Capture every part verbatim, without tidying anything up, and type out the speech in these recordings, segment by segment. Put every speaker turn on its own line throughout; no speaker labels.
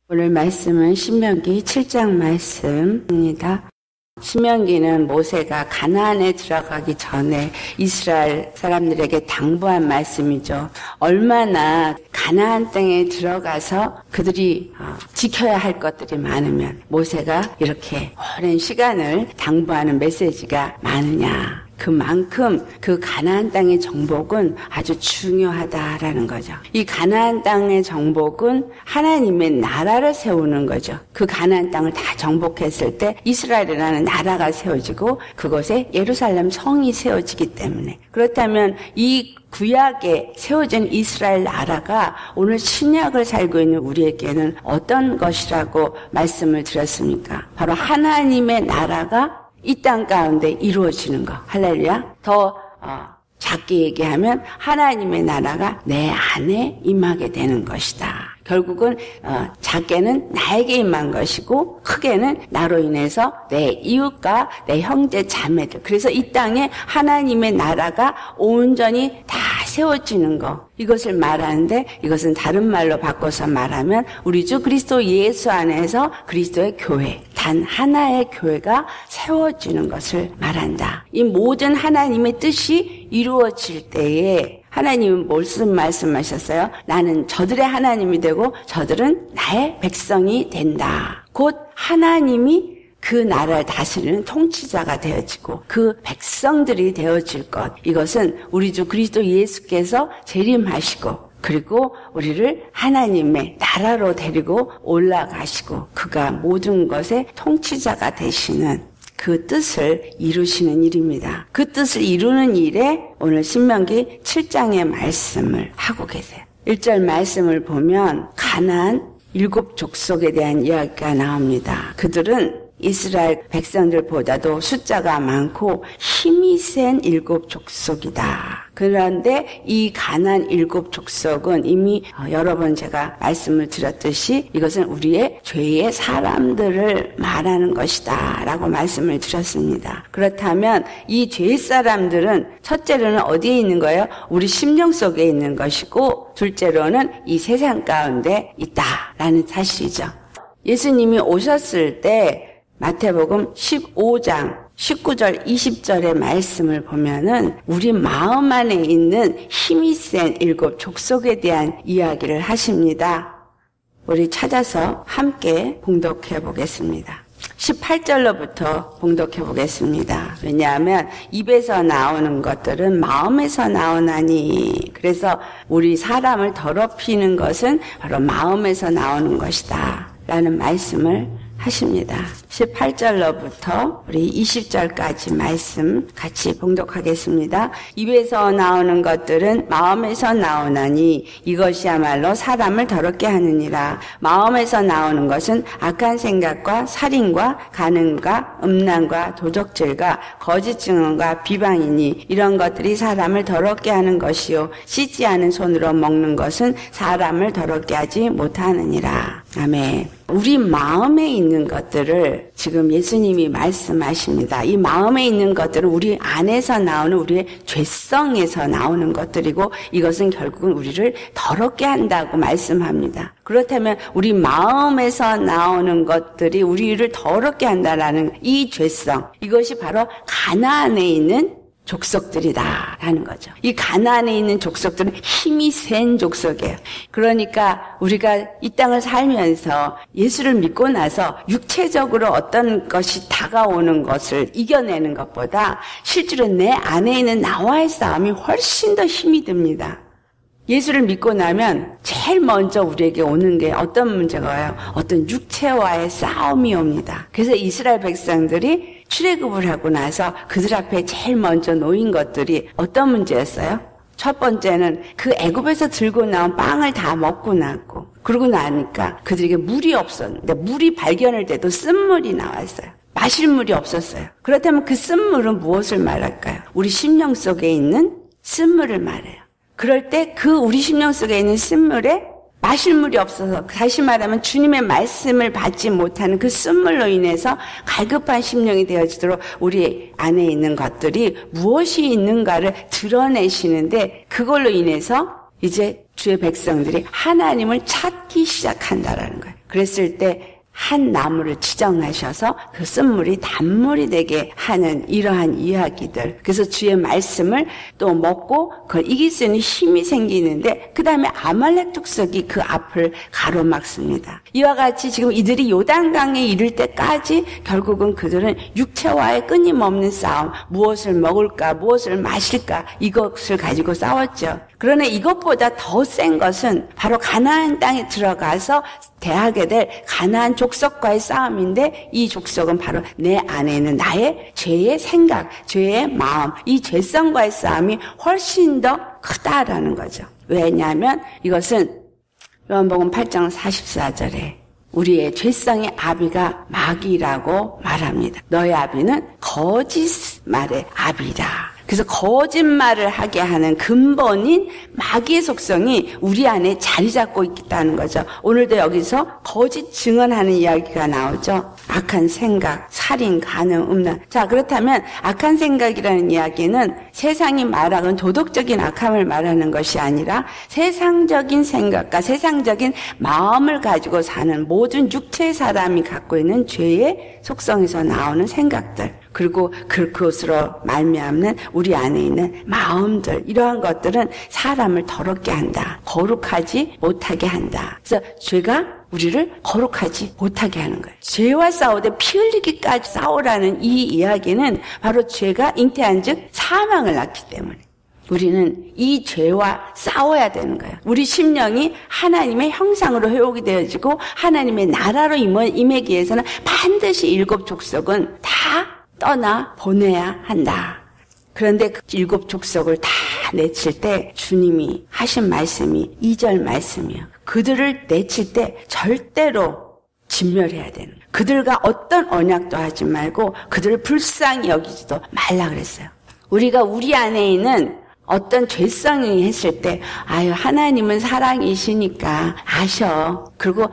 오늘 말씀은 신명기 칠 장 말씀입니다. 신명기는 모세가 가나안에 들어가기 전에 이스라엘 사람들에게 당부한 말씀이죠. 얼마나 가나안 땅에 들어가서 그들이 지켜야 할 것들이 많으면 모세가 이렇게 오랜 시간을 당부하는 메시지가 많으냐. 그만큼 그 가나안 땅의 정복은 아주 중요하다라는 거죠. 이 가나안 땅의 정복은 하나님의 나라를 세우는 거죠. 그 가나안 땅을 다 정복했을 때 이스라엘이라는 나라가 세워지고 그곳에 예루살렘 성이 세워지기 때문에, 그렇다면 이 구약에 세워진 이스라엘 나라가 오늘 신약을 살고 있는 우리에게는 어떤 것이라고 말씀을 드렸습니까? 바로 하나님의 나라가 이 땅 가운데 이루어지는 거. 할렐루야. 더 어, 작게 얘기하면 하나님의 나라가 내 안에 임하게 되는 것이다. 결국은 어, 작게는 나에게 임한 것이고 크게는 나로 인해서 내 이웃과 내 형제 자매들, 그래서 이 땅에 하나님의 나라가 온전히 다 세워지는 거, 이것을 말하는데, 이것은 다른 말로 바꿔서 말하면 우리 주 그리스도 예수 안에서 그리스도의 교회, 단 하나의 교회가 세워지는 것을 말한다. 이 모든 하나님의 뜻이 이루어질 때에 하나님은 무슨 말씀하셨어요? 나는 저들의 하나님이 되고 저들은 나의 백성이 된다. 곧 하나님이 그 나라를 다스리는 통치자가 되어지고 그 백성들이 되어질 것. 이것은 우리 주 그리스도 예수께서 재림하시고 그리고 우리를 하나님의 나라로 데리고 올라가시고 그가 모든 것의 통치자가 되시는 그 뜻을 이루시는 일입니다. 그 뜻을 이루는 일에 오늘 신명기 칠 장의 말씀을 하고 계세요. 일 절 말씀을 보면 가나안 일곱 족속에 대한 이야기가 나옵니다. 그들은 이스라엘 백성들보다도 숫자가 많고 힘이 센 일곱 족속이다. 그런데 이 가나안 일곱 족속은 이미 여러 번 제가 말씀을 드렸듯이 이것은 우리의 죄의 사람들을 말하는 것이다 라고 말씀을 드렸습니다. 그렇다면 이 죄의 사람들은 첫째로는 어디에 있는 거예요? 우리 심령 속에 있는 것이고 둘째로는 이 세상 가운데 있다라는 사실이죠. 예수님이 오셨을 때 마태복음 십오 장 십구 절 이십 절의 말씀을 보면은 우리 마음 안에 있는 힘이 센 일곱 족속에 대한 이야기를 하십니다. 우리 찾아서 함께 봉독해 보겠습니다. 십팔 절로부터 봉독해 보겠습니다. 왜냐하면 입에서 나오는 것들은 마음에서 나오나니, 그래서 우리 사람을 더럽히는 것은 바로 마음에서 나오는 것이다 라는 말씀을 하십니다. 십팔 절로부터 우리 이십 절까지 말씀 같이 봉독하겠습니다. 입에서 나오는 것들은 마음에서 나오나니 이것이야말로 사람을 더럽게 하느니라. 마음에서 나오는 것은 악한 생각과 살인과 간음과 음란과 도적질과 거짓 증언과 비방이니 이런 것들이 사람을 더럽게 하는 것이요 씻지 않은 손으로 먹는 것은 사람을 더럽게 하지 못하느니라. 아멘. 우리 마음에 있는 것들을 지금 예수님이 말씀하십니다. 이 마음에 있는 것들은 우리 안에서 나오는 우리의 죄성에서 나오는 것들이고 이것은 결국은 우리를 더럽게 한다고 말씀합니다. 그렇다면 우리 마음에서 나오는 것들이 우리를 더럽게 한다라는 이 죄성, 이것이 바로 가나안에 있는 족속들이다라는 거죠. 이 가나안에 있는 족속들은 힘이 센 족속이에요. 그러니까 우리가 이 땅을 살면서 예수를 믿고 나서 육체적으로 어떤 것이 다가오는 것을 이겨내는 것보다 실제로 내 안에 있는 나와의 싸움이 훨씬 더 힘이 듭니다. 예수를 믿고 나면 제일 먼저 우리에게 오는 게 어떤 문제가 와요? 어떤 육체와의 싸움이 옵니다. 그래서 이스라엘 백성들이 출애굽을 하고 나서 그들 앞에 제일 먼저 놓인 것들이 어떤 문제였어요? 첫 번째는 그 애굽에서 들고 나온 빵을 다 먹고 났고, 그러고 나니까 그들에게 물이 없었는데 물이 발견할 때도 쓴물이 나왔어요. 마실 물이 없었어요. 그렇다면 그 쓴물은 무엇을 말할까요? 우리 심령 속에 있는 쓴물을 말해요. 그럴 때 그 우리 심령 속에 있는 쓴물에 마실 물이 없어서, 다시 말하면 주님의 말씀을 받지 못하는 그 쓴물로 인해서 갈급한 심령이 되어지도록 우리 안에 있는 것들이 무엇이 있는가를 드러내시는데, 그걸로 인해서 이제 주의 백성들이 하나님을 찾기 시작한다라는 거예요. 그랬을 때 한 나무를 지정하셔서 그 쓴물이 단물이 되게 하는 이러한 이야기들. 그래서 주의 말씀을 또 먹고 그걸 이길 수 있는 힘이 생기는데 그 다음에 아말렉 족속이 그 앞을 가로막습니다. 이와 같이 지금 이들이 요단강에 이를 때까지 결국은 그들은 육체와의 끊임없는 싸움, 무엇을 먹을까 무엇을 마실까 이것을 가지고 싸웠죠. 그러나 이것보다 더 센 것은 바로 가나안 땅에 들어가서 대하게 될 가나안 족속과의 싸움인데 이 족속은 바로 내 안에 있는 나의 죄의 생각, 죄의 마음, 이 죄성과의 싸움이 훨씬 더 크다라는 거죠. 왜냐하면 이것은 요한복음 팔 장 사십사 절에 우리의 죄성의 아비가 마귀라고 말합니다. 너의 아비는 거짓말의 아비라. 그래서 거짓말을 하게 하는 근본인 마귀의 속성이 우리 안에 자리 잡고 있다는 거죠. 오늘도 여기서 거짓 증언하는 이야기가 나오죠. 악한 생각, 살인, 간음, 음란. 자, 그렇다면 악한 생각이라는 이야기는 세상이 말하는 도덕적인 악함을 말하는 것이 아니라 세상적인 생각과 세상적인 마음을 가지고 사는 모든 육체의 사람이 갖고 있는 죄의 속성에서 나오는 생각들. 그리고 그것으로 말미암는 우리 안에 있는 마음들, 이러한 것들은 사람을 더럽게 한다. 거룩하지 못하게 한다. 그래서 죄가 우리를 거룩하지 못하게 하는 거예요. 죄와 싸우되 피 흘리기까지 싸우라는 이 이야기는 바로 죄가 잉태한 즉 사망을 낳기 때문에 우리는 이 죄와 싸워야 되는 거예요. 우리 심령이 하나님의 형상으로 회복이 되어지고 하나님의 나라로 임하기 위해서는 반드시 일곱 족속은 다 떠나 보내야 한다. 그런데 그 일곱 족속을 다 내칠 때 주님이 하신 말씀이 이 절 말씀이에요. 그들을 내칠 때 절대로 진멸해야 되는 거예요. 그들과 어떤 언약도 하지 말고 그들을 불쌍히 여기지도 말라 그랬어요. 우리가 우리 안에 있는 어떤 죄성이 했을 때 아유 하나님은 사랑이시니까 아셔. 그리고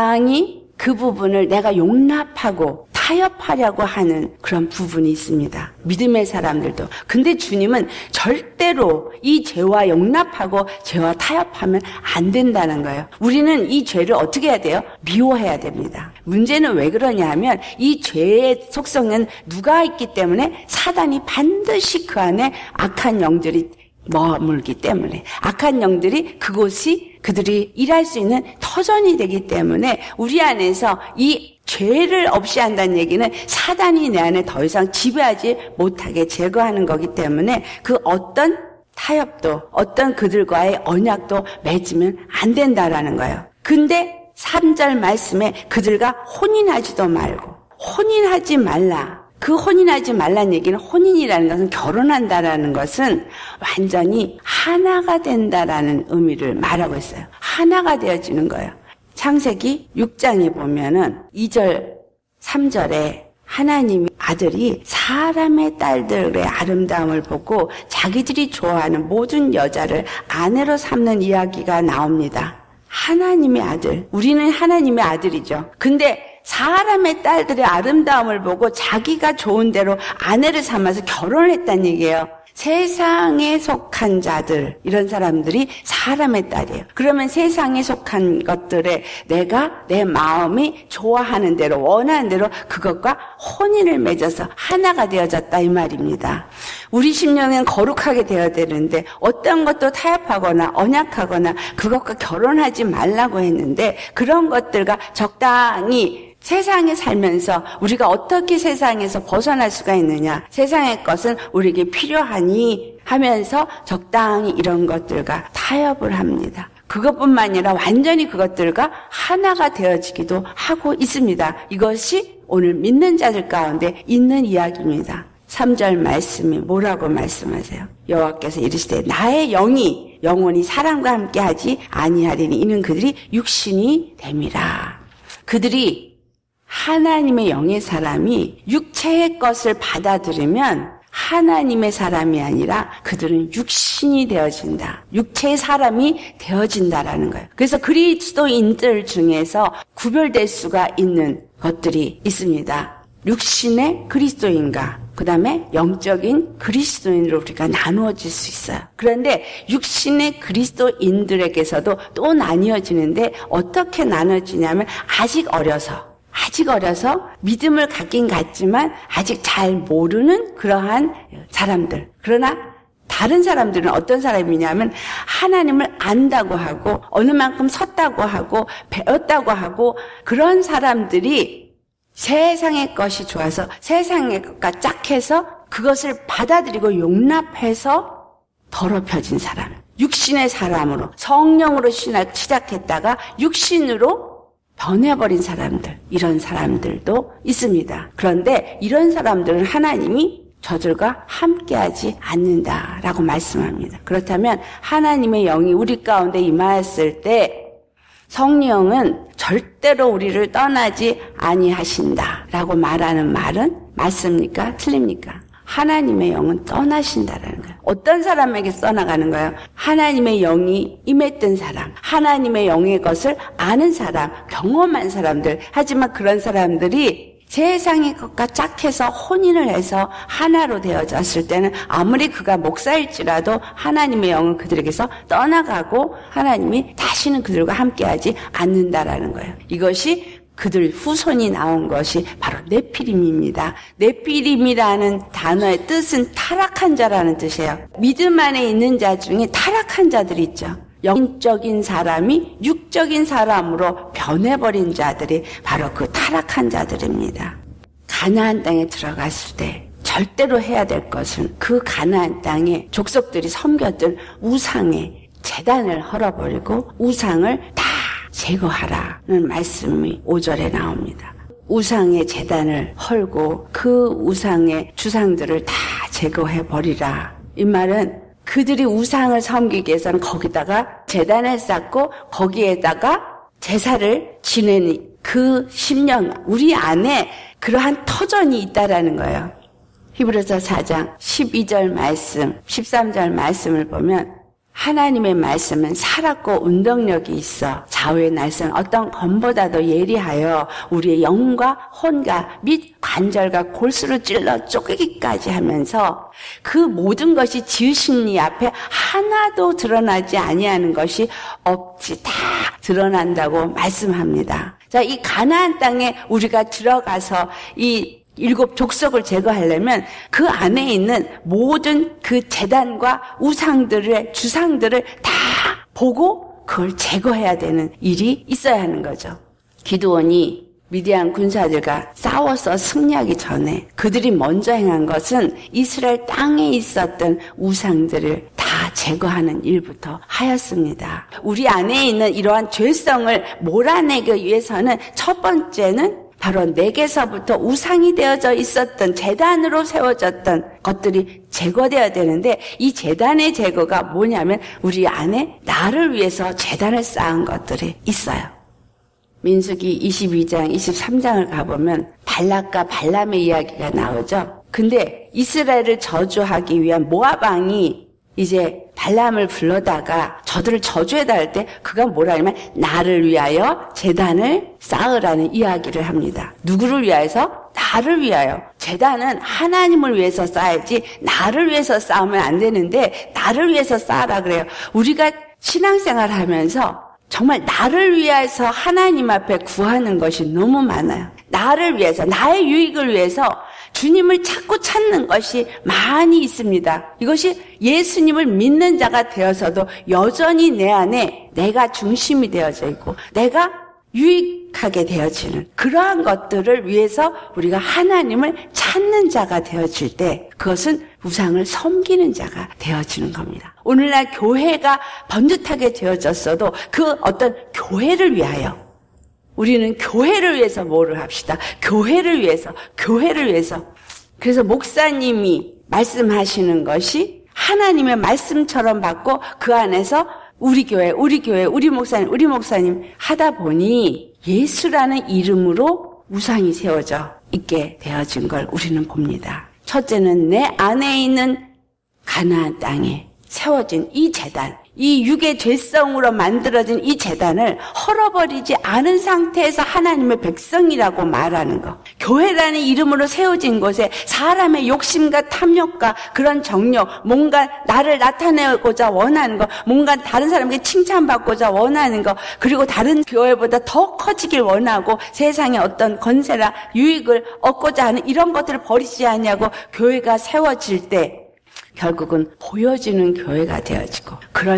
적당히 그 부분을 내가 용납하고 타협하려고 하는 그런 부분이 있습니다. 믿음의 사람들도. 근데 주님은 절대로 이 죄와 용납하고 죄와 타협하면 안 된다는 거예요. 우리는 이 죄를 어떻게 해야 돼요? 미워해야 됩니다. 문제는 왜 그러냐 하면 이 죄의 속성은 누가 있기 때문에 사단이 반드시 그 안에 악한 영들이 머물기 때문에 악한 영들이 그곳이 그들이 일할 수 있는 터전이 되기 때문에 우리 안에서 이 죄를 없이 한다는 얘기는 사단이 내 안에 더 이상 지배하지 못하게 제거하는 거기 때문에 그 어떤 타협도 어떤 그들과의 언약도 맺으면 안 된다라는 거예요. 근데 삼 절 말씀에 그들과 혼인하지도 말고 혼인하지 말라. 그 혼인하지 말라는 얘기는 혼인이라는 것은 결혼한다라는 것은 완전히 하나가 된다라는 의미를 말하고 있어요. 하나가 되어지는 거예요. 창세기 육 장에 보면은 이 절 삼 절에 하나님이 아들이 사람의 딸들의 아름다움을 보고 자기들이 좋아하는 모든 여자를 아내로 삼는 이야기가 나옵니다. 하나님의 아들, 우리는 하나님의 아들이죠. 근데 사람의 딸들의 아름다움을 보고 자기가 좋은 대로 아내를 삼아서 결혼을 했다는 얘기예요. 세상에 속한 자들, 이런 사람들이 사람의 딸이에요. 그러면 세상에 속한 것들에 내가 내 마음이 좋아하는 대로 원하는 대로 그것과 혼인을 맺어서 하나가 되어졌다 이 말입니다. 우리 심령은 거룩하게 되어야 되는데 어떤 것도 타협하거나 언약하거나 그것과 결혼하지 말라고 했는데 그런 것들과 적당히 세상에 살면서 우리가 어떻게 세상에서 벗어날 수가 있느냐. 세상의 것은 우리에게 필요하니 하면서 적당히 이런 것들과 타협을 합니다. 그것뿐만 아니라 완전히 그것들과 하나가 되어지기도 하고 있습니다. 이것이 오늘 믿는 자들 가운데 있는 이야기입니다. 삼 절 말씀이 뭐라고 말씀하세요? 여호와께서 이르시되 나의 영이 영원히 사람과 함께 하지 아니하리니 이는 그들이 육신이 됨이라. 그들이 하나님의 영의 사람이 육체의 것을 받아들이면 하나님의 사람이 아니라 그들은 육신이 되어진다. 육체의 사람이 되어진다라는 거예요. 그래서 그리스도인들 중에서 구별될 수가 있는 것들이 있습니다. 육신의 그리스도인과 그 다음에 영적인 그리스도인으로 우리가 나누어질 수 있어요. 그런데 육신의 그리스도인들에게서도 또 나뉘어지는데 어떻게 나눠지냐면 아직 어려서 아직 어려서 믿음을 갖긴 갖지만 아직 잘 모르는 그러한 사람들. 그러나 다른 사람들은 어떤 사람이냐면 하나님을 안다고 하고 어느 만큼 섰다고 하고 배웠다고 하고 그런 사람들이 세상의 것이 좋아서 세상의 것과 짝해서 그것을 받아들이고 용납해서 더럽혀진 사람. 육신의 사람으로 성령으로 신학 시작했다가 육신으로 변해버린 사람들. 이런 사람들도 있습니다. 그런데 이런 사람들은 하나님이 저들과 함께하지 않는다라고 말씀합니다. 그렇다면 하나님의 영이 우리 가운데 임하였을 때 성령은 절대로 우리를 떠나지 아니하신다라고 말하는 말은 맞습니까? 틀립니까? 하나님의 영은 떠나신다라는 거예요. 어떤 사람에게 떠나가는 거예요? 하나님의 영이 임했던 사람, 하나님의 영의 것을 아는 사람, 경험한 사람들. 하지만 그런 사람들이 세상의 것과 짝해서 혼인을 해서 하나로 되어졌을 때는 아무리 그가 목사일지라도 하나님의 영은 그들에게서 떠나가고 하나님이 다시는 그들과 함께하지 않는다라는 거예요. 이것이 그들 후손이 나온 것이 바로 네피림입니다. 네피림이라는 단어의 뜻은 타락한 자라는 뜻이에요. 믿음 안에 있는 자 중에 타락한 자들이 있죠. 영적인 사람이 육적인 사람으로 변해버린 자들이 바로 그 타락한 자들입니다. 가나안 땅에 들어갔을 때 절대로 해야 될 것은 그 가나안 땅에 족속들이 섬겼던 우상의 제단을 헐어버리고 우상을 다 제거하라는 말씀이 오 절에 나옵니다. 우상의 제단을 헐고 그 우상의 주상들을 다 제거해버리라. 이 말은 그들이 우상을 섬기기 위해서는 거기다가 제단을 쌓고 거기에다가 제사를 지내는 그 심령, 우리 안에 그러한 터전이 있다라는 거예요. 히브리서 사 장 십이 절 말씀, 십삼 절 말씀을 보면 하나님의 말씀은 살았고 운동력이 있어 좌우의 날선 어떤 검보다도 예리하여 우리의 영과 혼과 및 관절과 골수를 찔러 쪼개기까지 하면서 그 모든 것이 지으신 이 앞에 하나도 드러나지 아니하는 것이 없이 다 드러난다고 말씀합니다. 자, 이 가나안 땅에 우리가 들어가서 이 일곱 족속을 제거하려면 그 안에 있는 모든 그 제단과 우상들의 주상들을 다 보고 그걸 제거해야 되는 일이 있어야 하는 거죠. 기드온이 미디안 군사들과 싸워서 승리하기 전에 그들이 먼저 행한 것은 이스라엘 땅에 있었던 우상들을 다 제거하는 일부터 하였습니다. 우리 안에 있는 이러한 죄성을 몰아내기 위해서는 첫 번째는 바로 내게서부터 우상이 되어져 있었던 제단으로 세워졌던 것들이 제거되어야 되는데 이 제단의 제거가 뭐냐면 우리 안에 나를 위해서 제단을 쌓은 것들이 있어요. 민수기 이십이 장, 이십삼 장을 가보면 발락과 발람의 이야기가 나오죠. 근데 이스라엘을 저주하기 위한 모압 왕이 이제 발람을 불러다가 저들을 저주해다 할 때 그가 뭐라 하냐면 나를 위하여 제단을 쌓으라는 이야기를 합니다. 누구를 위해서? 나를 위하여. 제단은 하나님을 위해서 쌓아야지 나를 위해서 쌓으면 안 되는데 나를 위해서 쌓으라 그래요. 우리가 신앙생활 하면서 정말 나를 위해서 하나님 앞에 구하는 것이 너무 많아요. 나를 위해서, 나의 유익을 위해서 주님을 찾고 찾는 것이 많이 있습니다. 이것이 예수님을 믿는 자가 되어서도 여전히 내 안에 내가 중심이 되어져 있고 내가 유익하게 되어지는 그러한 것들을 위해서 우리가 하나님을 찾는 자가 되어질 때 그것은 우상을 섬기는 자가 되어지는 겁니다. 오늘날 교회가 번듯하게 되어졌어도 그 어떤 교회를 위하여 우리는 교회를 위해서 뭐를 합시다. 교회를 위해서, 교회를 위해서. 그래서 목사님이 말씀하시는 것이 하나님의 말씀처럼 받고 그 안에서 우리 교회, 우리 교회, 우리 목사님, 우리 목사님 하다 보니 예수라는 이름으로 우상이 세워져 있게 되어진 걸 우리는 봅니다. 첫째는 내 안에 있는 가나안 땅에 세워진 이 제단, 이 육의 죄성으로 만들어진 이 제단을 헐어버리지 않은 상태에서 하나님의 백성이라고 말하는 거. 교회라는 이름으로 세워진 곳에 사람의 욕심과 탐욕과 그런 정욕, 뭔가 나를 나타내고자 원하는 거, 뭔가 다른 사람에게 칭찬받고자 원하는 거, 그리고 다른 교회보다 더 커지길 원하고 세상에 어떤 건세나 유익을 얻고자 하는 이런 것들을 버리지 않냐고 교회가 세워질 때 결국은 보여지는 교회가 되어지고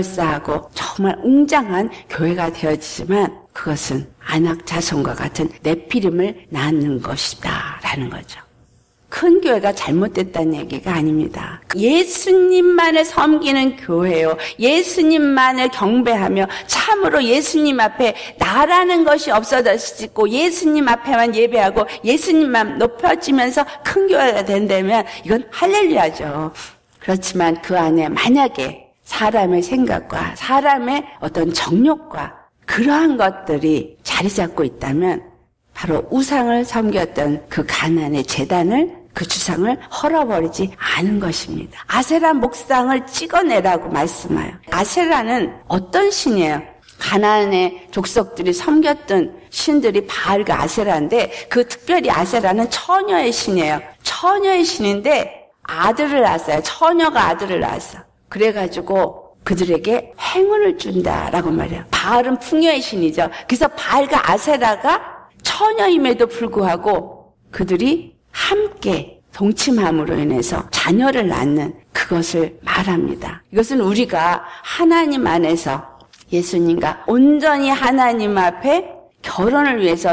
그럴싸하고 정말 웅장한 교회가 되어지지만 그것은 안악 자손과 같은 네피림을 낳는 것이다라는 거죠. 큰 교회가 잘못됐다는 얘기가 아닙니다. 예수님만을 섬기는 교회요. 예수님만을 경배하며 참으로 예수님 앞에 나라는 것이 없어졌고 예수님 앞에만 예배하고 예수님만 높여지면서 큰 교회가 된다면 이건 할렐루야죠. 그렇지만 그 안에 만약에 사람의 생각과 사람의 어떤 정욕과 그러한 것들이 자리 잡고 있다면 바로 우상을 섬겼던 그 가나안의 제단을 그 주상을 헐어버리지 않은 것입니다. 아세라 목상을 찍어내라고 말씀해요. 아세라는 어떤 신이에요? 가나안의 족속들이 섬겼던 신들이 바알과 아세라인데 그 특별히 아세라는 처녀의 신이에요. 처녀의 신인데 아들을 낳았어요. 처녀가 아들을 낳았어. 그래가지고 그들에게 행운을 준다라고 말해요. 바알은 풍요의 신이죠. 그래서 바알과 아세라가 처녀임에도 불구하고 그들이 함께 동침함으로 인해서 자녀를 낳는 그것을 말합니다. 이것은 우리가 하나님 안에서 예수님과 온전히 하나님 앞에 결혼을 위해서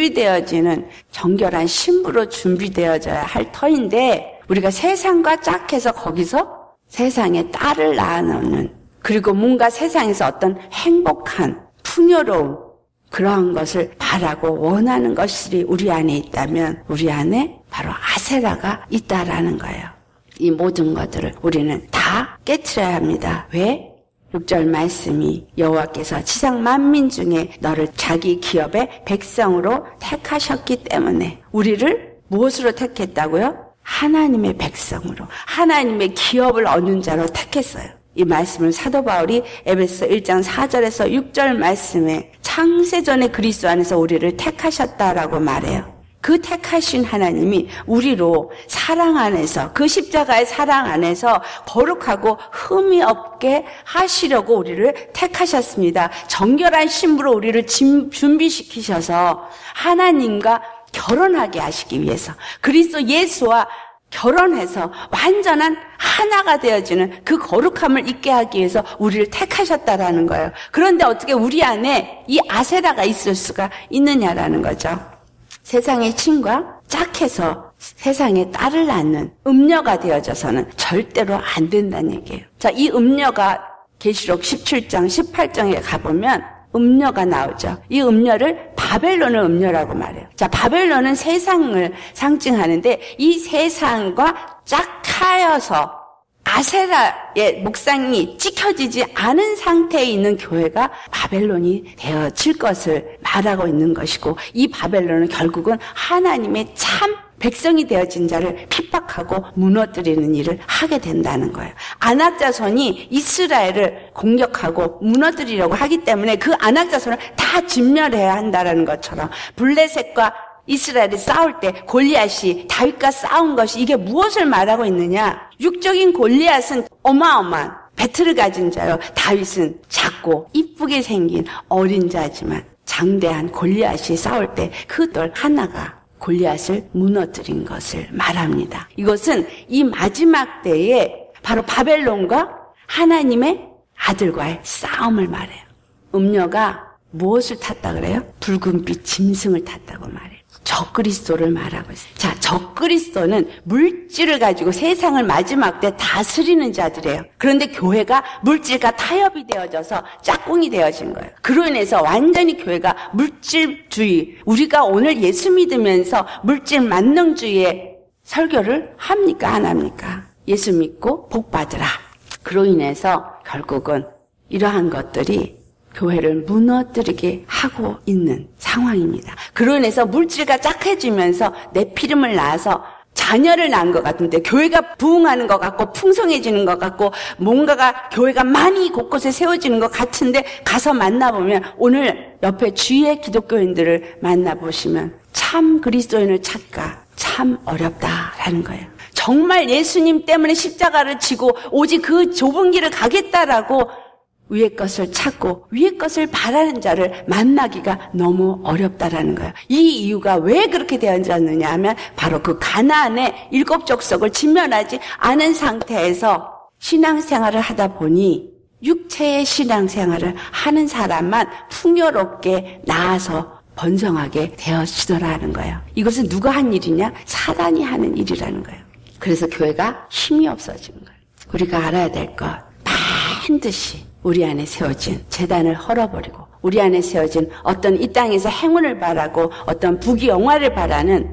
준비되어지는 정결한 신부로 준비되어져야 할 터인데 우리가 세상과 짝해서 거기서 세상에 딸을 낳아놓는 그리고 뭔가 세상에서 어떤 행복한 풍요로움 그러한 것을 바라고 원하는 것이 우리 안에 있다면 우리 안에 바로 아세라가 있다라는 거예요. 이 모든 것들을 우리는 다 깨트려야 합니다. 왜? 육 절 말씀이 여호와께서 지상 만민 중에 너를 자기 기업의 백성으로 택하셨기 때문에 우리를 무엇으로 택했다고요? 하나님의 백성으로 하나님의 기업을 얻는 자로 택했어요. 이 말씀을 사도 바울이 에베소 일 장 사 절에서 육 절 말씀에 창세전에 그리스도 안에서 우리를 택하셨다라고 말해요. 그 택하신 하나님이 우리로 사랑 안에서 그 십자가의 사랑 안에서 거룩하고 흠이 없게 하시려고 우리를 택하셨습니다. 정결한 신부로 우리를 준비시키셔서 하나님과 결혼하게 하시기 위해서 그리스도 예수와 결혼해서 완전한 하나가 되어지는 그 거룩함을 있게 하기 위해서 우리를 택하셨다라는 거예요. 그런데 어떻게 우리 안에 이 아세라가 있을 수가 있느냐라는 거죠. 세상의 신과 짝해서 세상에 딸을 낳는 음녀가 되어져서는 절대로 안 된다는 얘기예요. 자, 이 음녀가 계시록 십칠 장 십팔 장에 가보면 음녀가 나오죠. 이 음녀를 바벨론의 음녀라고 말해요. 자, 바벨론은 세상을 상징하는데 이 세상과 짝하여서 아세라의 목상이 찍혀지지 않은 상태에 있는 교회가 바벨론이 되어질 것을 말하고 있는 것이고 이 바벨론은 결국은 하나님의 참 백성이 되어진 자를 핍박하고 무너뜨리는 일을 하게 된다는 거예요. 아낙 자손이 이스라엘을 공격하고 무너뜨리려고 하기 때문에 그 아낙 자손을 다 진멸해야 한다는 것처럼 블레셋과 이스라엘이 싸울 때 골리앗이 다윗과 싸운 것이 이게 무엇을 말하고 있느냐? 육적인 골리앗은 어마어마한 배틀을 가진 자요. 다윗은 작고 이쁘게 생긴 어린 자지만 장대한 골리앗이 싸울 때 그 돌 하나가 골리앗을 무너뜨린 것을 말합니다. 이것은 이 마지막 때에 바로 바벨론과 하나님의 아들과의 싸움을 말해요. 음녀가 무엇을 탔다 그래요? 붉은빛 짐승을 탔다고 말해요. 적그리스도를 말하고 있어요. 자, 적그리스도는 물질을 가지고 세상을 마지막 때 다스리는 자들이에요. 그런데 교회가 물질과 타협이 되어져서 짝꿍이 되어진 거예요. 그로 인해서 완전히 교회가 물질주의, 우리가 오늘 예수 믿으면서 물질 만능주의의 설교를 합니까? 안 합니까? 예수 믿고 복 받으라. 그로 인해서 결국은 이러한 것들이 교회를 무너뜨리게 하고 있는 상황입니다. 그로 인해서 물질과 짝해지면서 네피림을 낳아서 자녀를 낳은 것 같은데 교회가 부흥하는 것 같고 풍성해지는 것 같고 뭔가가 교회가 많이 곳곳에 세워지는 것 같은데 가서 만나보면 오늘 옆에 주위의 기독교인들을 만나보시면 참 그리스도인을 찾기가 참 어렵다라는 거예요. 정말 예수님 때문에 십자가를 지고 오직 그 좁은 길을 가겠다라고 위의 것을 찾고 위의 것을 바라는 자를 만나기가 너무 어렵다라는 거예요. 이 이유가 왜 그렇게 되었느냐 하면 바로 그 가나안의 일곱 족속을 직면하지 않은 상태에서 신앙생활을 하다 보니 육체의 신앙생활을 하는 사람만 풍요롭게 나아서 번성하게 되어지더라는 거예요. 이것은 누가 한 일이냐? 사단이 하는 일이라는 거예요. 그래서 교회가 힘이 없어지는 거예요. 우리가 알아야 될 것, 반드시 우리 안에 세워진 제단을 헐어버리고 우리 안에 세워진 어떤 이 땅에서 행운을 바라고 어떤 부귀영화를 바라는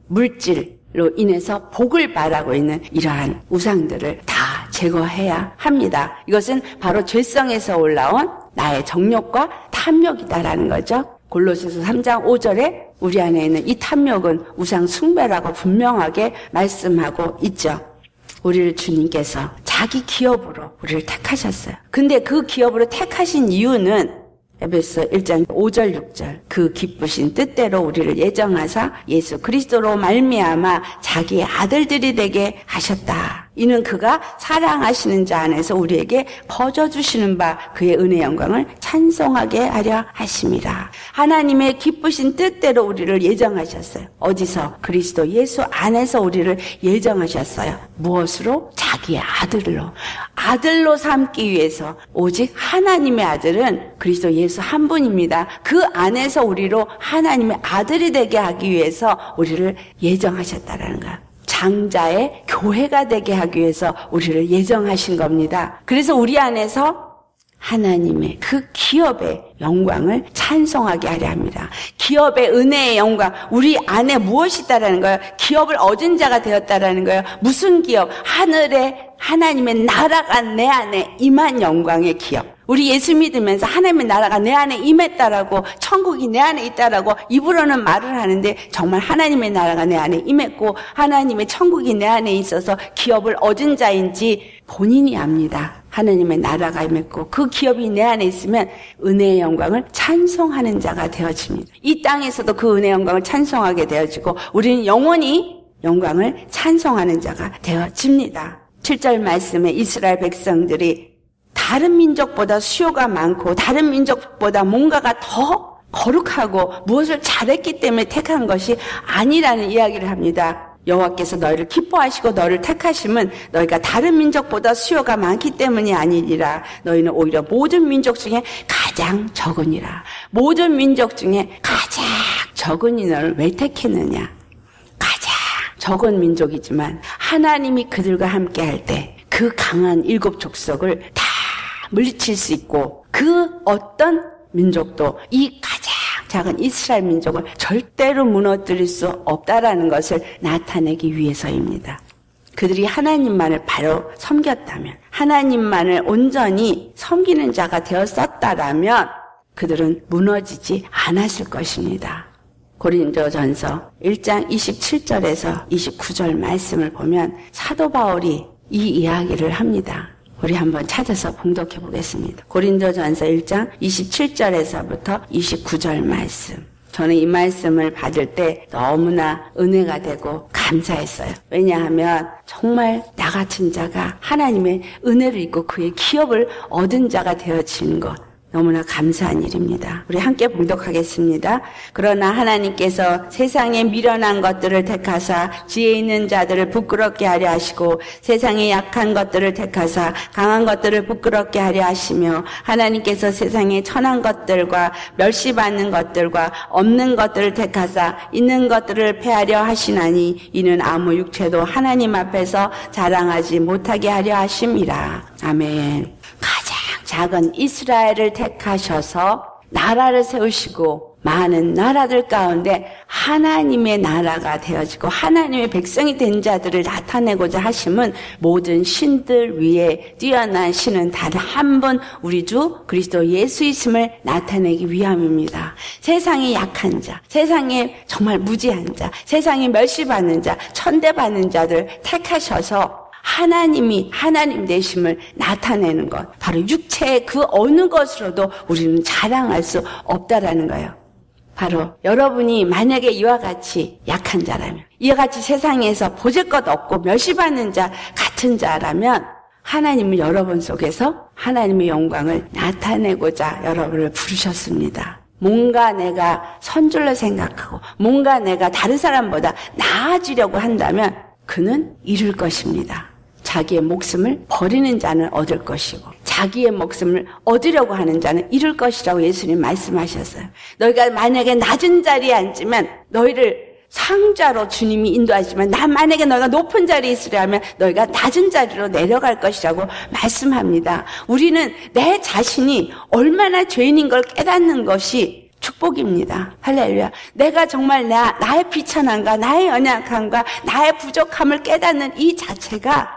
물질로 인해서 복을 바라고 있는 이러한 우상들을 다 제거해야 합니다. 이것은 바로 죄성에서 올라온 나의 정욕과 탐욕이다라는 거죠. 골로새서 삼 장 오 절에 우리 안에 있는 이 탐욕은 우상 숭배라고 분명하게 말씀하고 있죠. 우리를 주님께서 자기 기업으로 우리를 택하셨어요. 근데 그 기업으로 택하신 이유는 에베소 일 장 오 절 육 절 그 기쁘신 뜻대로 우리를 예정하사 예수 그리스도로 말미암아 자기의 아들들이 되게 하셨다. 이는 그가 사랑하시는 자 안에서 우리에게 거저주시는 바 그의 은혜 영광을 찬송하게 하려 하심이라. 하나님의 기쁘신 뜻대로 우리를 예정하셨어요. 어디서? 그리스도 예수 안에서 우리를 예정하셨어요. 무엇으로? 자기의 아들로. 아들로 삼기 위해서 오직 하나님의 아들은 그리스도 예수 한 분입니다. 그 안에서 우리로 하나님의 아들이 되게 하기 위해서 우리를 예정하셨다라는 거예요. 장자의 교회가 되게 하기 위해서 우리를 예정하신 겁니다. 그래서 우리 안에서 하나님의 그 기업의 영광을 찬송하게 하려 합니다. 기업의 은혜의 영광, 우리 안에 무엇이 있다라는 거예요? 기업을 얻은 자가 되었다라는 거예요. 무슨 기업? 하늘에 하나님의 나라가 내 안에 임한 영광의 기업. 우리 예수 믿으면서 하나님의 나라가 내 안에 임했다라고, 천국이 내 안에 있다라고 입으로는 말을 하는데 정말 하나님의 나라가 내 안에 임했고 하나님의 천국이 내 안에 있어서 기업을 얻은 자인지 본인이 압니다. 하나님의 나라가 임했고 그 기업이 내 안에 있으면 은혜의 영광을 찬송하는 자가 되어집니다. 이 땅에서도 그 은혜의 영광을 찬송하게 되어지고 우리는 영원히 영광을 찬송하는 자가 되어집니다. 칠 절 말씀에 이스라엘 백성들이 다른 민족보다 수요가 많고 다른 민족보다 뭔가가 더 거룩하고 무엇을 잘했기 때문에 택한 것이 아니라는 이야기를 합니다. 여호와께서 너희를 기뻐하시고 너를 택하심은 너희가 다른 민족보다 수요가 많기 때문이 아니니라. 너희는 오히려 모든 민족 중에 가장 적으니라. 모든 민족 중에 가장 적은이 너를 왜 택했느냐. 가장 적은 민족이지만 하나님이 그들과 함께 할 때 그 강한 일곱 족속을 다 물리칠 수 있고 그 어떤 민족도 이 가장 작은 이스라엘 민족을 절대로 무너뜨릴 수 없다라는 것을 나타내기 위해서입니다. 그들이 하나님만을 바로 섬겼다면, 하나님만을 온전히 섬기는 자가 되었었다라면 그들은 무너지지 않았을 것입니다. 고린도전서 일 장 이십칠 절에서 이십구 절 말씀을 보면 사도 바울이 이 이야기를 합니다. 우리 한번 찾아서 봉독해 보겠습니다. 고린도전서 일 장 이십칠 절에서부터 이십구 절 말씀. 저는 이 말씀을 받을 때 너무나 은혜가 되고 감사했어요. 왜냐하면 정말 나 같은 자가 하나님의 은혜를 입고 그의 기업을 얻은 자가 되어지는 것, 너무나 감사한 일입니다. 우리 함께 봉독하겠습니다. 그러나 하나님께서 세상에 미련한 것들을 택하사 지혜 있는 자들을 부끄럽게 하려 하시고 세상에 약한 것들을 택하사 강한 것들을 부끄럽게 하려 하시며 하나님께서 세상에 천한 것들과 멸시받는 것들과 없는 것들을 택하사 있는 것들을 패하려 하시나니 이는 아무 육체도 하나님 앞에서 자랑하지 못하게 하려 하심이라. 아멘. 가장 작은 이스라엘을 택하셔서 나라를 세우시고 많은 나라들 가운데 하나님의 나라가 되어지고 하나님의 백성이 된 자들을 나타내고자 하심은 모든 신들 위에 뛰어난 신은 단 한 분 우리 주 그리스도 예수이심을 나타내기 위함입니다. 세상에 약한 자, 세상에 정말 무지한 자, 세상에 멸시받는 자, 천대받는 자들 택하셔서 하나님이 하나님 되심을 나타내는 것, 바로 육체의 그 어느 것으로도 우리는 자랑할 수 없다라는 거예요. 바로 여러분이 만약에 이와 같이 약한 자라면, 이와 같이 세상에서 보잘것 없고 멸시받는 자 같은 자라면 하나님은 여러분 속에서 하나님의 영광을 나타내고자 여러분을 부르셨습니다. 뭔가 내가 선줄로 생각하고 뭔가 내가 다른 사람보다 나아지려고 한다면 그는 잃을 것입니다. 자기의 목숨을 버리는 자는 얻을 것이고 자기의 목숨을 얻으려고 하는 자는 잃을 것이라고 예수님 말씀하셨어요. 너희가 만약에 낮은 자리에 앉으면 너희를 상자로 주님이 인도하시지만 나 만약에 너희가 높은 자리에 있으려면 너희가 낮은 자리로 내려갈 것이라고 말씀합니다. 우리는 내 자신이 얼마나 죄인인 걸 깨닫는 것이 축복입니다. 할렐루야. 내가 정말 나, 나의 비천함과 나의 연약함과 나의 부족함을 깨닫는 이 자체가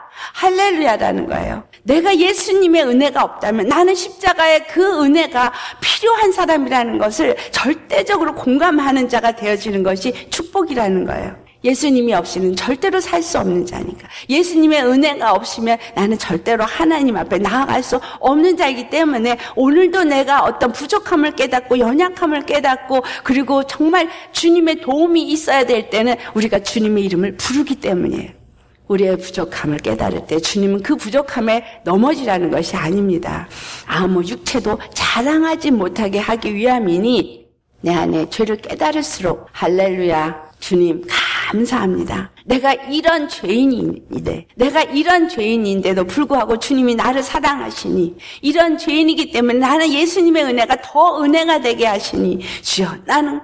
할렐루야라는 거예요. 내가 예수님의 은혜가 없다면 나는 십자가의 그 은혜가 필요한 사람이라는 것을 절대적으로 공감하는 자가 되어지는 것이 축복이라는 거예요. 예수님이 없이는 절대로 살 수 없는 자니까. 예수님의 은혜가 없으면 나는 절대로 하나님 앞에 나아갈 수 없는 자이기 때문에 오늘도 내가 어떤 부족함을 깨닫고 연약함을 깨닫고 그리고 정말 주님의 도움이 있어야 될 때는 우리가 주님의 이름을 부르기 때문이에요. 우리의 부족함을 깨달을 때 주님은 그 부족함에 넘어지라는 것이 아닙니다. 아무 육체도 자랑하지 못하게 하기 위함이니 내 안에 죄를 깨달을수록 할렐루야 주님 감사합니다. 내가 이런 죄인인데 내가 이런 죄인인데도 불구하고 주님이 나를 사랑하시니 이런 죄인이기 때문에 나는 예수님의 은혜가 더 은혜가 되게 하시니 주여 나는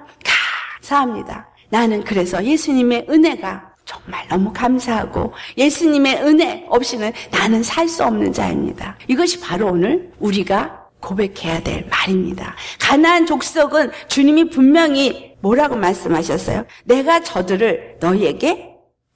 감사합니다. 나는 그래서 예수님의 은혜가 정말 너무 감사하고 예수님의 은혜 없이는 나는 살 수 없는 자입니다. 이것이 바로 오늘 우리가 고백해야 될 말입니다. 가나안 족속은 주님이 분명히 뭐라고 말씀하셨어요? 내가 저들을 너희에게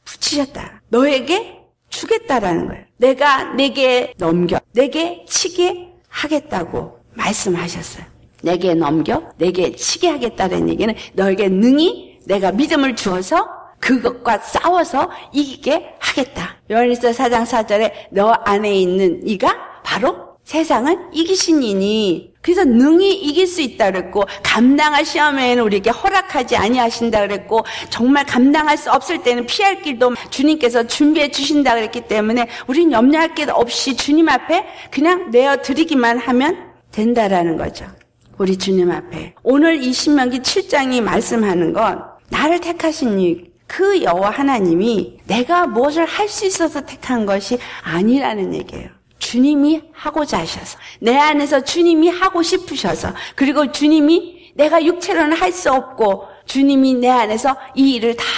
붙이셨다. 너에게 주겠다라는 거예요. 내가 내게 넘겨 내게 치게 하겠다고 말씀하셨어요. 내게 넘겨 내게 치게 하겠다는 얘기는 너에게 능히 내가 믿음을 주어서 그것과 싸워서 이기게 하겠다. 요한일서 사 장 사 절에 너 안에 있는 이가 바로 세상을 이기신 이니 그래서 능히 이길 수 있다 그랬고 감당할 시험에는 우리에게 허락하지 아니하신다 그랬고 정말 감당할 수 없을 때는 피할 길도 주님께서 준비해 주신다 그랬기 때문에 우린 염려할 게 없이 주님 앞에 그냥 내어드리기만 하면 된다라는 거죠. 우리 주님 앞에 오늘 이 신명기 칠 장이 말씀하는 건 나를 택하신 이 그 여호와 하나님이 내가 무엇을 할 수 있어서 택한 것이 아니라는 얘기예요. 주님이 하고자 하셔서 내 안에서 주님이 하고 싶으셔서 그리고 주님이 내가 육체로는 할 수 없고 주님이 내 안에서 이 일을 다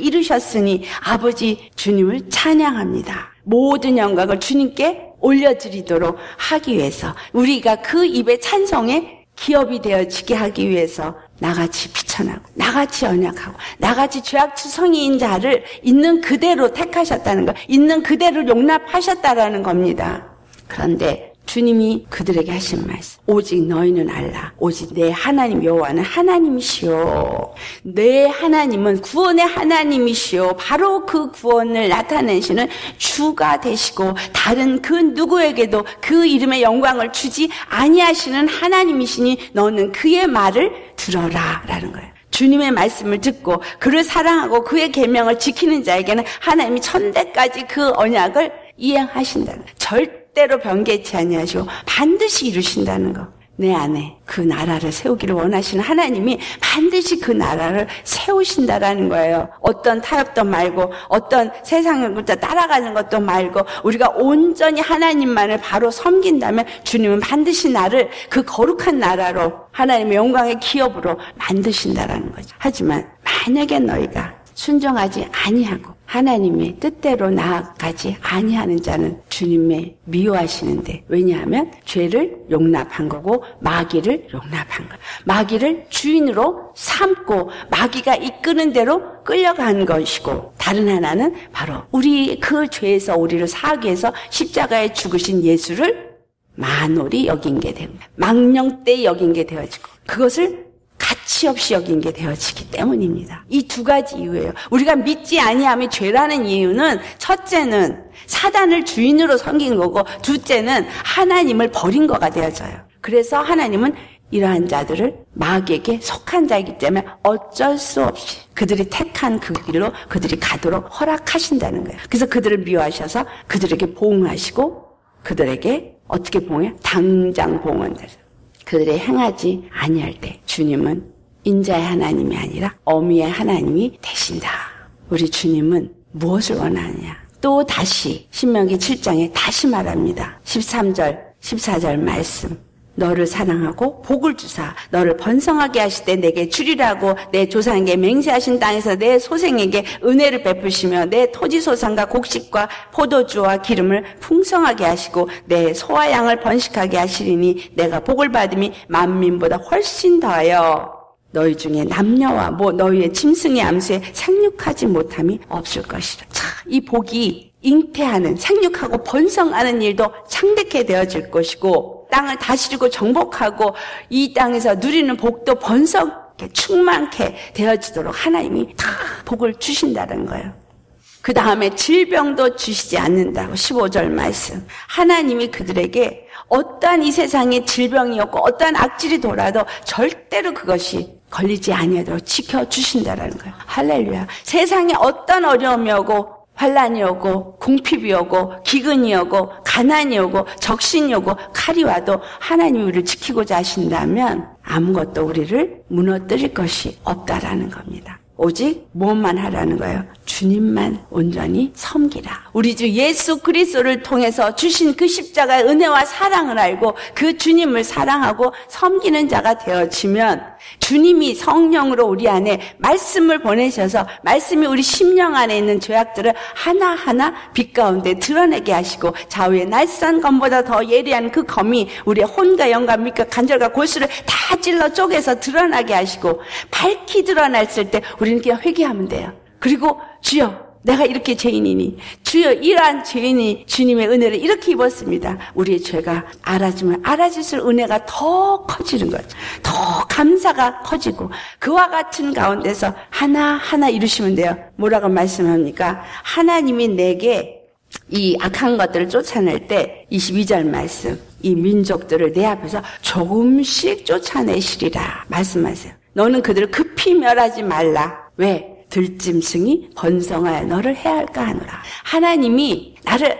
이루셨으니 아버지 주님을 찬양합니다. 모든 영광을 주님께 올려드리도록 하기 위해서 우리가 그 입의 찬송에 기업이 되어지게 하기 위해서 나같이 비천하고 나같이 연약하고 나같이 죄악투성이인 자를 있는 그대로 택하셨다는 것, 있는 그대로 용납하셨다라는 겁니다. 그런데 주님이 그들에게 하신 말씀 오직 너희는 알라 오직 내 하나님 여호와는 하나님이시오. 내 하나님은 구원의 하나님이시오. 바로 그 구원을 나타내시는 주가 되시고 다른 그 누구에게도 그 이름의 영광을 주지 아니하시는 하나님이시니 너는 그의 말을 들어라 라는 거예요. 주님의 말씀을 듣고 그를 사랑하고 그의 계명을 지키는 자에게는 하나님이 천대까지 그 언약을 이행하신다는 절 때로 변개치 아니하시고 반드시 이루신다는 거. 내 안에 그 나라를 세우기를 원하시는 하나님이 반드시 그 나라를 세우신다라는 거예요. 어떤 타협도 말고 어떤 세상을 따라가는 것도 말고 우리가 온전히 하나님만을 바로 섬긴다면 주님은 반드시 나를 그 거룩한 나라로 하나님의 영광의 기업으로 만드신다라는 거죠. 하지만 만약에 너희가 순종하지 아니하고 하나님의 뜻대로 나아가지 아니하는 자는 주님의 미워하시는데, 왜냐하면 죄를 용납한 거고 마귀를 용납한 거. 마귀를 주인으로 삼고 마귀가 이끄는 대로 끌려간 것이고, 다른 하나는 바로 우리 그 죄에서 우리를 사하기 위해서 십자가에 죽으신 예수를 만홀히 여긴 게 됩니다. 망령되이 여긴 게 되어지고 그것을 가치 없이 여긴 게 되어지기 때문입니다. 이 두 가지 이유예요. 우리가 믿지 아니함이 죄라는 이유는, 첫째는 사단을 주인으로 섬긴 거고, 둘째는 하나님을 버린 거가 되어져요. 그래서 하나님은 이러한 자들을 마귀에게 속한 자이기 때문에 어쩔 수 없이 그들이 택한 그 길로 그들이 가도록 허락하신다는 거예요. 그래서 그들을 미워하셔서 그들에게 보응하시고, 그들에게 어떻게 보응해요? 당장 보응한다. 그들이 행하지 아니할 때 주님은 인자의 하나님이 아니라 어미의 하나님이 되신다. 우리 주님은 무엇을 원하느냐? 또 다시 신명기 칠 장에 다시 말합니다. 십삼 절, 십사 절 말씀. 너를 사랑하고 복을 주사 너를 번성하게 하실 때 내게 주리라고 내 조상에게 맹세하신 땅에서 내 소생에게 은혜를 베푸시며 내 토지 소산과 곡식과 포도주와 기름을 풍성하게 하시고 내 소와 양을 번식하게 하시리니 내가 복을 받음이 만민보다 훨씬 더하여 너희 중에 남녀와 뭐 너희의 짐승의 암수에 생육하지 못함이 없을 것이라. 자, 이 복이 잉태하는, 생육하고 번성하는 일도 창대케 되어질 것이고, 땅을 다스리고 정복하고 이 땅에서 누리는 복도 번성하게 충만케 되어지도록 하나님이 다 복을 주신다는 거예요. 그 다음에 질병도 주시지 않는다고 십오 절 말씀. 하나님이 그들에게 어떠한 이 세상에 질병이 없고 어떠한 악질이 돌아도 절대로 그것이 걸리지 아니하도록 지켜주신다는 거예요. 할렐루야. 세상에 어떤 어려움이 오고 환란이 오고 궁핍이 오고 기근이 오고 가난이 오고 적신이 오고 칼이 와도 하나님이 우리를 지키고자 하신다면 아무것도 우리를 무너뜨릴 것이 없다라는 겁니다. 오직 무엇만 하라는 거예요? 주님만 온전히 섬기라. 우리 주 예수 그리스도를 통해서 주신 그 십자가의 은혜와 사랑을 알고 그 주님을 사랑하고 섬기는 자가 되어지면 주님이 성령으로 우리 안에 말씀을 보내셔서 말씀이 우리 심령 안에 있는 죄악들을 하나하나 빛 가운데 드러내게 하시고 좌우의 날쌘 검보다 더 예리한 그 검이 우리의 혼과 영과 밑과 간절과 골수를 다 찔러 쪼개서 드러나게 하시고 밝히 드러났을 때 우리는 그냥 회개하면 돼요. 그리고 주여 내가 이렇게 죄인이니 주여 이러한 죄인이 주님의 은혜를 이렇게 입었습니다. 우리의 죄가 알아지면 알아질수록 은혜가 더 커지는 거죠. 더 감사가 커지고 그와 같은 가운데서 하나하나 이루시면 돼요. 뭐라고 말씀합니까? 하나님이 내게 이 악한 것들을 쫓아낼 때 이십이 절 말씀, 이 민족들을 내 앞에서 조금씩 쫓아내시리라 말씀하세요. 너는 그들을 급히 멸하지 말라. 왜? 들짐승이 번성하여 너를 해할까 하노라. 하나님이 나를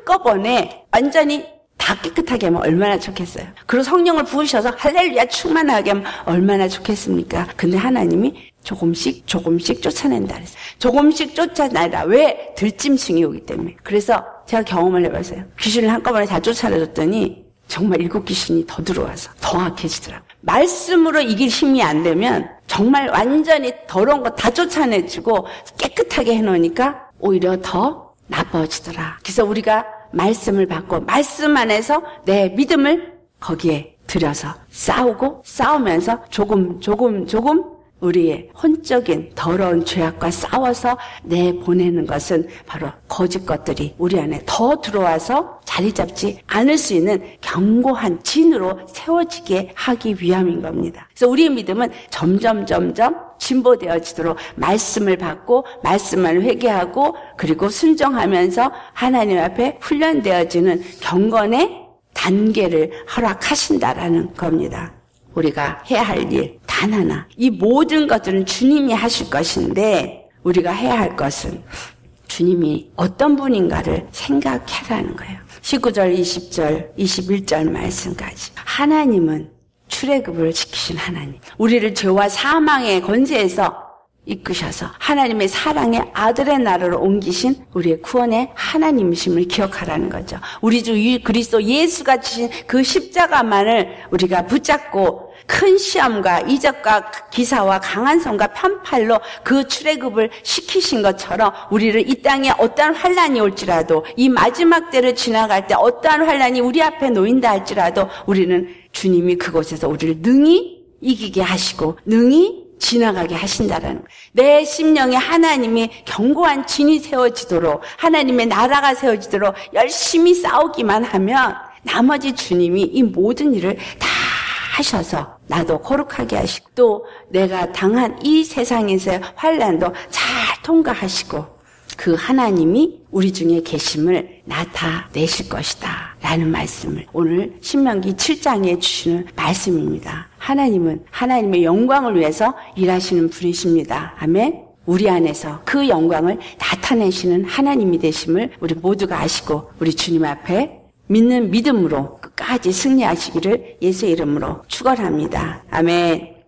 한꺼번에 완전히 다 깨끗하게 하면 얼마나 좋겠어요. 그리고 성령을 부으셔서 할렐루야 충만하게 하면 얼마나 좋겠습니까? 근데 하나님이 조금씩 조금씩 쫓아낸다 그랬어요. 조금씩 쫓아내라. 왜? 들짐승이 오기 때문에. 그래서 제가 경험을 해봤어요. 귀신을 한꺼번에 다 쫓아내줬더니 정말 일곱 귀신이 더 들어와서 더 악해지더라고요. 말씀으로 이길 힘이 안 되면 정말 완전히 더러운 거 다 쫓아내주고 깨끗하게 해놓으니까 오히려 더 나빠지더라. 그래서 우리가 말씀을 받고 말씀 안에서 내 믿음을 거기에 들여서 싸우고 싸우면서 조금 조금 조금 우리의 혼적인 더러운 죄악과 싸워서 내보내는 것은 바로 거짓 것들이 우리 안에 더 들어와서 자리 잡지 않을 수 있는 견고한 진으로 세워지게 하기 위함인 겁니다. 그래서 우리의 믿음은 점점 점점 진보되어지도록 말씀을 받고 말씀을 회개하고 그리고 순종하면서 하나님 앞에 훈련되어지는 경건의 단계를 허락하신다라는 겁니다. 우리가 해야 할 일 단 하나. 이 모든 것들은 주님이 하실 것인데 우리가 해야 할 것은 주님이 어떤 분인가를 생각해라는 거예요. 십구 절, 이십 절, 이십일 절 말씀까지. 하나님은 출애굽을 지키신 하나님. 우리를 죄와 사망의 권세에서 이끄셔서 하나님의 사랑의 아들의 나라로 옮기신 우리의 구원의 하나님이심을 기억하라는 거죠. 우리 주 그리스도 예수가 주신 그 십자가만을 우리가 붙잡고 큰 시험과 이적과 기사와 강한 손과 편팔로 그 출애굽을 시키신 것처럼 우리를 이 땅에 어떠한 환난이 올지라도 이 마지막 때를 지나갈 때 어떠한 환난이 우리 앞에 놓인다 할지라도 우리는 주님이 그곳에서 우리를 능히 이기게 하시고 능히 지나가게 하신다라는 거예요. 내 심령에 하나님이 견고한 진이 세워지도록 하나님의 나라가 세워지도록 열심히 싸우기만 하면 나머지 주님이 이 모든 일을 다 하셔서 나도 거룩하게 하시고 또 내가 당한 이 세상에서의 환난도 잘 통과하시고 그 하나님이 우리 중에 계심을 나타내실 것이다 라는 말씀을 오늘 신명기 칠 장에 주시는 말씀입니다. 하나님은 하나님의 영광을 위해서 일하시는 분이십니다. 아멘. 우리 안에서 그 영광을 나타내시는 하나님이 되심을 우리 모두가 아시고 우리 주님 앞에 믿는 믿음으로 끝까지 승리하시기를 예수의 이름으로 축원합니다. 아멘.